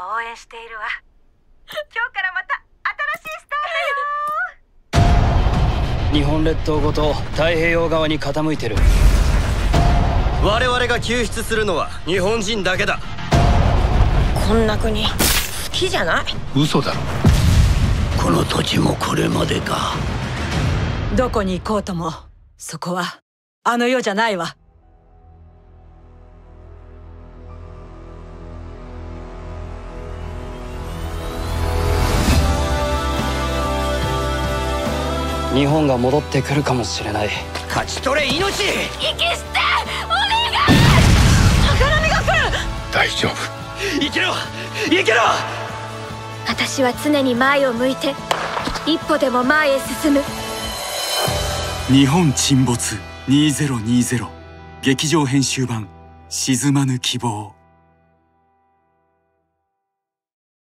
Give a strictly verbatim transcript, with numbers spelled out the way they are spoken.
応援しているわ。今日からまた新しいスタートよ。 日本列島ごと太平洋側に傾いてる。 我々が救出するのは日本人だけだ。 こんな国好きじゃない。 嘘だろ。この土地もこれまでか。 どこに行こうともそこはあの世じゃないわ。 日本が戻ってくるかもしれない。 勝ち取れ命。 息してお願い。高波が来る。 大丈夫。 生きろ生きろ。 私は常に前を向いて一歩でも前へ進む。 日本沈没にせんにじゅう劇場編集版沈まぬ希望。